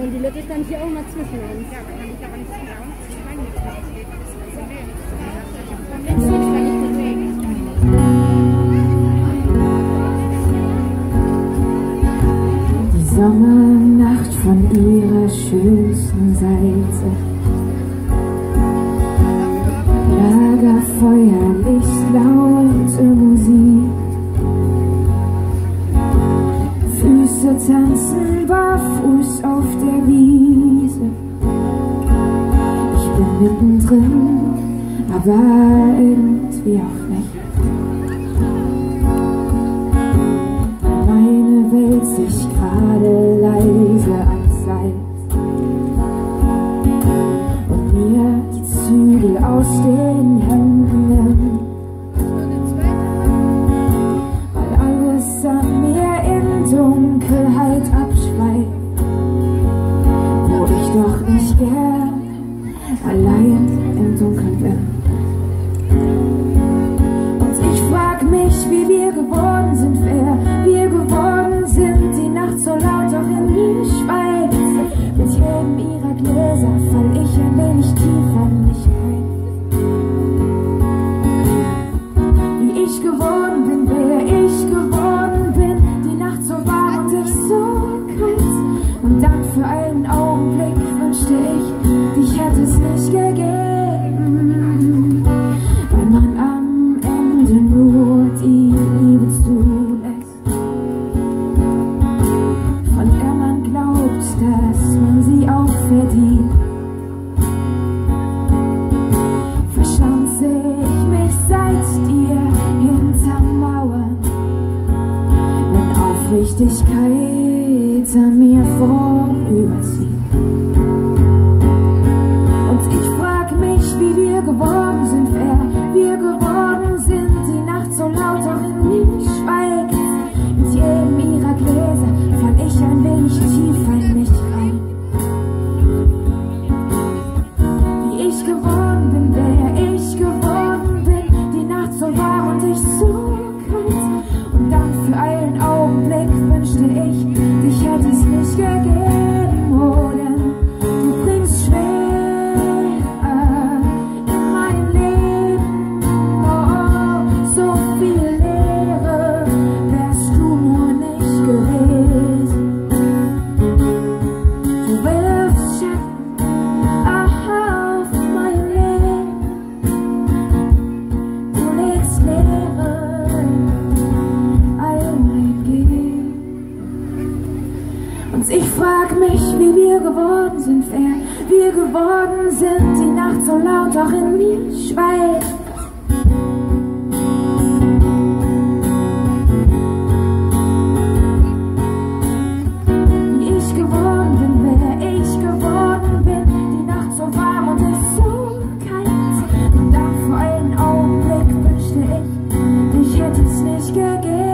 Die Lücke stand hier auch mal zwischen uns. Ja, aber kann ich aber nicht genau. Die Sommernacht von ihrer schönsten Seite. Lagerfeuer, Licht, laute Musik. Füße tanzen barfuß auf der Wiese. Ich bin mittendrin, aber irgendwie auch nicht. Meine Welt sich gerade leise abseits und mir die Zügel aus den Händen nimmt, weil alles an mir in Dunkelheit abschweift, wo ich doch nicht gern allein im Dunkeln bin. Und ich frag mich, wie wir geworden sind, wer wir geworden sind. Die Nacht so laut, doch in mir schweigt. Mit jedem ihrer Gläser fall ich ein wenig tiefer in mich rein. Wie ich geworden bin, wer ich geworden bin. Die Nacht so warm und ich so kalt. Und dann für einen Augenblick wünschte ich, dich hätte es nicht gegeben. Weil man am Ende nur die Liebe zulässt, von der man glaubt, dass man sie auch verdient. Verschanze ich mich seit dir hinter Mauern, wenn Aufrichtigkeit an mir vorüberzieht. Und ich frag mich, wie wir geworden sind, wer wir geworden sind. Die Nacht so laut, auch in mir schweigt. Mit jedem ihrer Gläser fall ich ein wenig tiefer in mich rein. Wie ich geworden bin, wer ich geworden bin. Die Nacht so warm und ich so kalt. Und dann für einen Augenblick wünschte ich, dich hätte es nicht gegeben. Oh, denn du bringst schwer in mein Leben. Oh, so viel Leere wärst du nur nicht gewesen. Du wirfst Schatten auf mein Leben. Du legst Leere all mein Gehen. Und ich frag mich, wie wir geworden sind, wer wir geworden sind. Die Nacht so laut, auch in mir schweigt. Wie ich geworden bin, wer ich geworden bin. Die Nacht so warm und ich so kalt. Und dann für einen Augenblick wünschte ich, dich hätte es nicht gegeben.